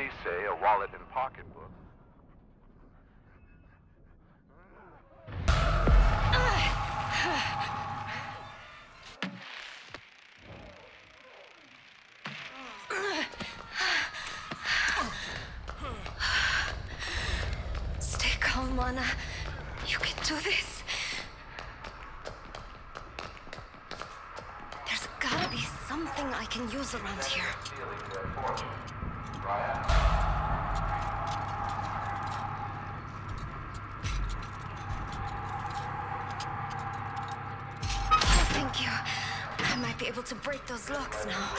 may say a wallet and pocketbook. Stay calm, Anna. You can do this. There's gotta be something I can use around here. Oh, thank you. I might be able to break those locks now.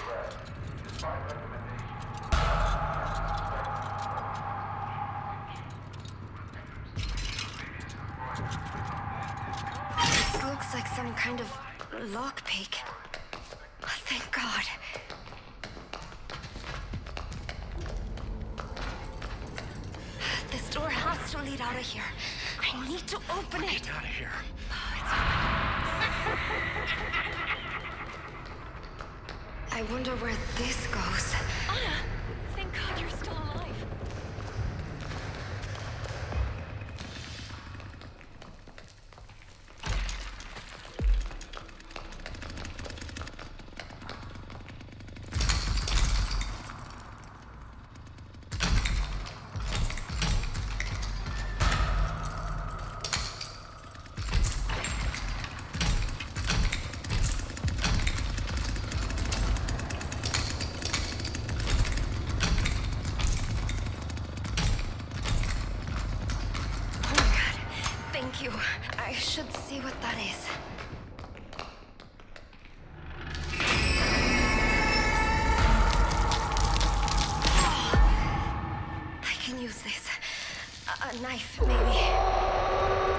This looks like some kind of lockpick. Thank God. This door has to lead out of here. I need to open it. Get out of here. I wonder where this goes. Anna! Thank God you're still alive. Thank you. I should see what that is. I can use this. A knife, maybe.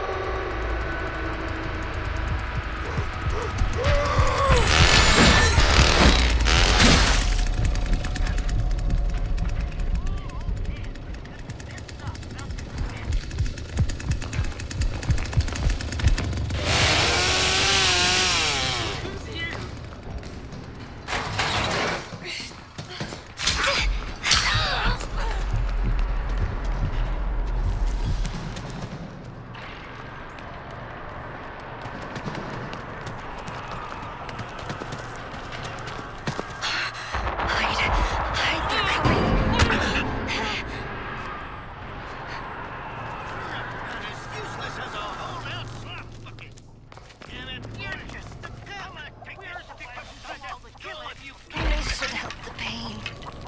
Should help the pain.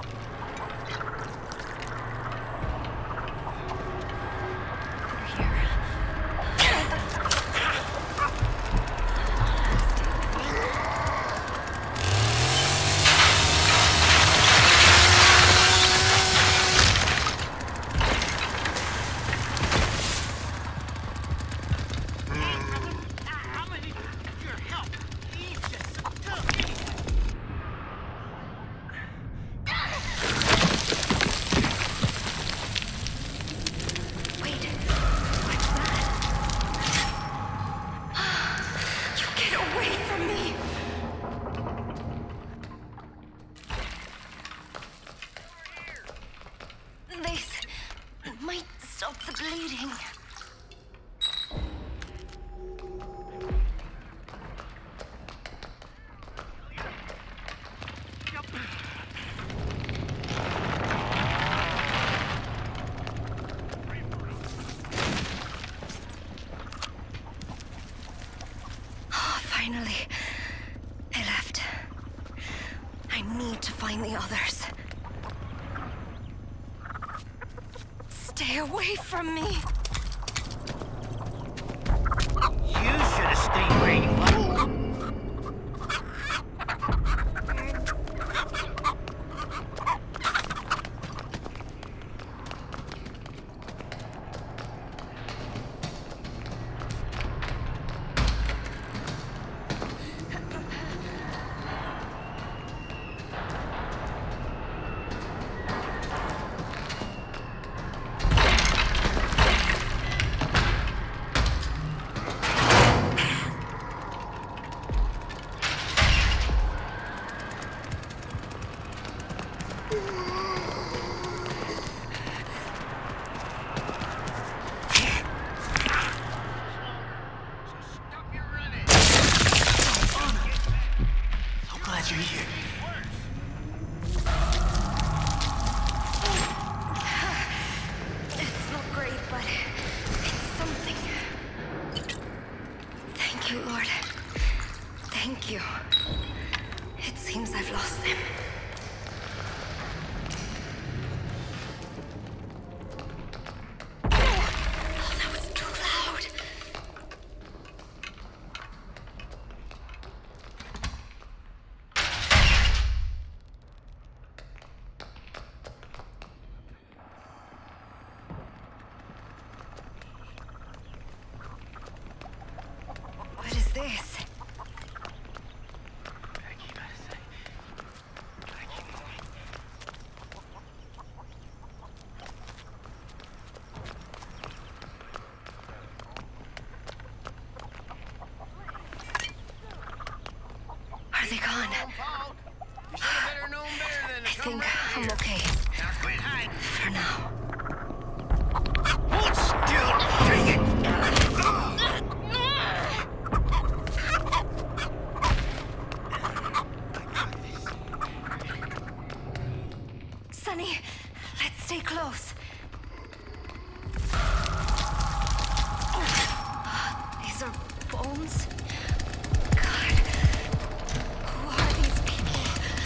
Over here. Might stop the bleeding. Oh, finally. They left. I need to find the others. Stay away from me! You should have stayed where you are. Danny, let's stay close. These are bones? God, who are these people?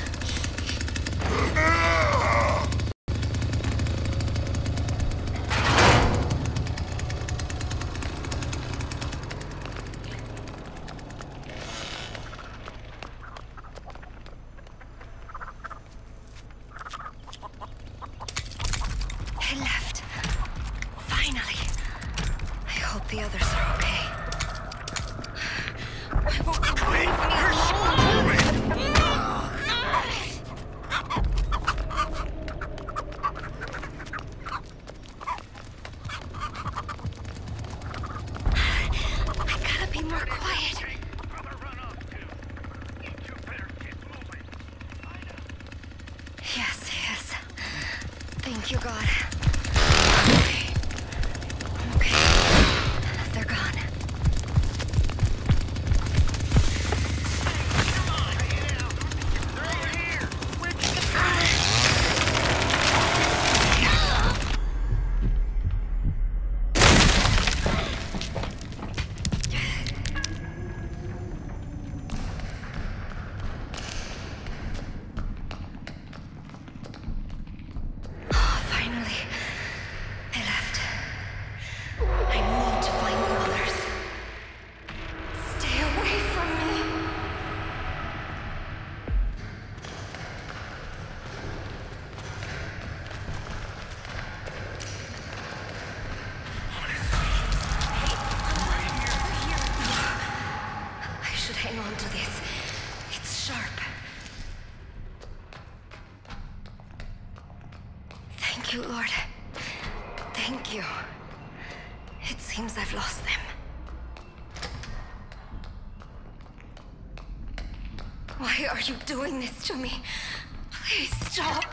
They left. Finally. I hope the others are okay. I won't leave me alone. I gotta be more quiet. Yes, yes. Thank you, God. Okay. Okay. They're gone. Finally, they left. I need to find the others. Stay away from me. I should hang on to this. It's sharp. Thank you, Lord. Thank you. It seems I've lost them. Why are you doing this to me? Please stop.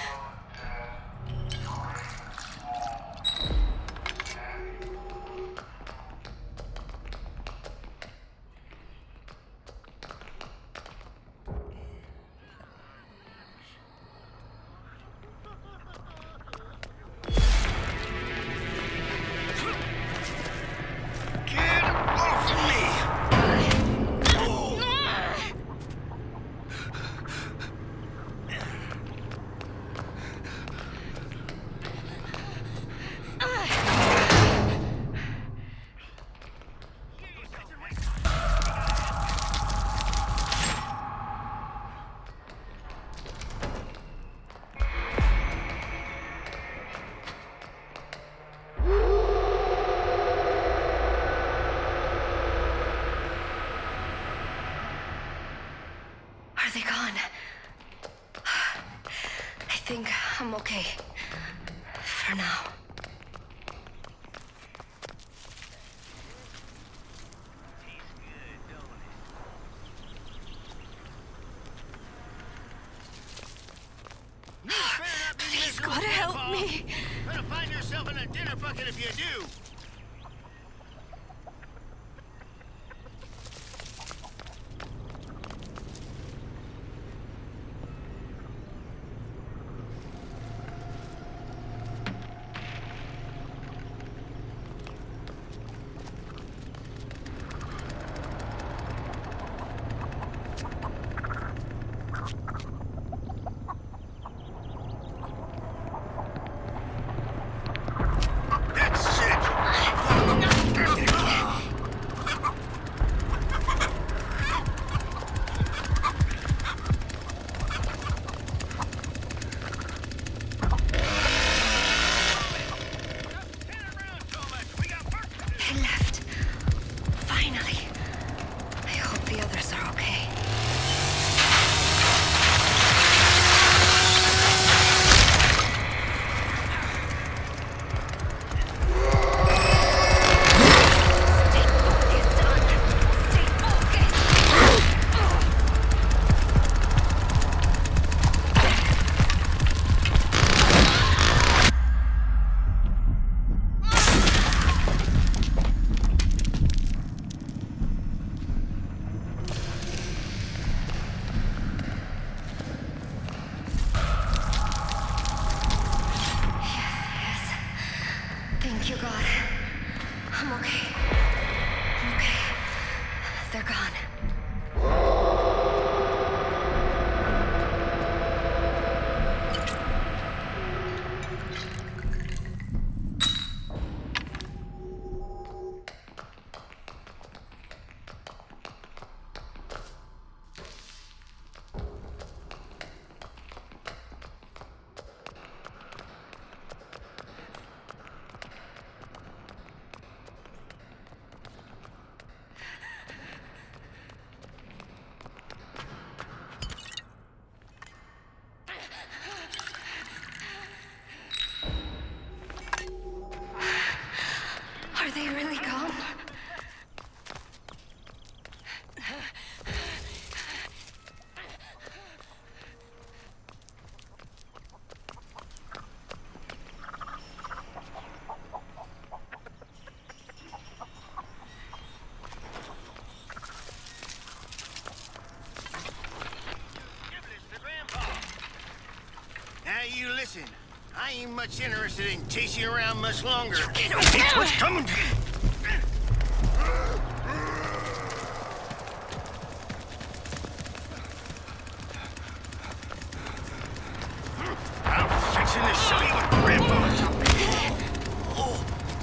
Are they gone? I think I'm okay. For now. Please, God, help me. Better find yourself in a dinner bucket if you do. That's it! Thank you, God. I'm okay. I'm okay. They're gone. Are they really gone? Now you listen. I ain't much interested in chasing you around much longer. Get away! It's what's coming to you. I'm fixing to show you what Grandpa's up to. Oh.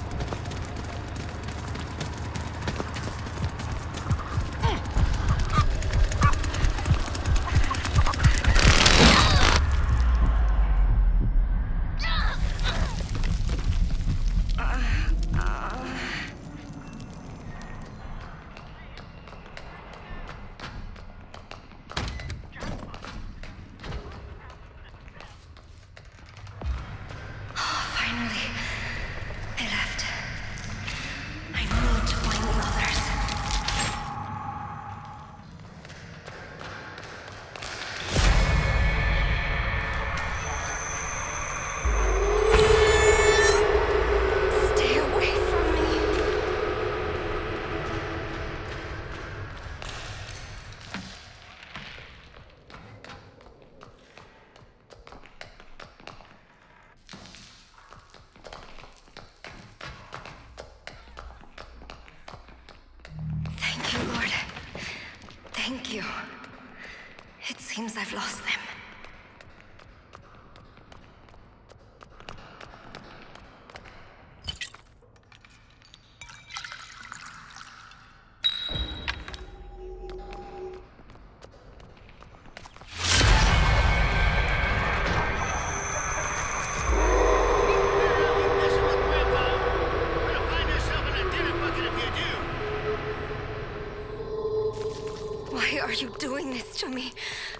Finally, they left. I need to find the others. Stay away from me. Thank you, Lord. Thank you. It seems I've lost them. Messing with Grandpa. You're gonna find yourself in a dinner bucket if you do. Why are you doing this to me?